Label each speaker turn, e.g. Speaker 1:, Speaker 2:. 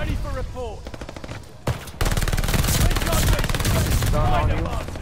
Speaker 1: Ready for report. Recon mission.
Speaker 2: Down on
Speaker 1: Find
Speaker 2: you.
Speaker 1: above.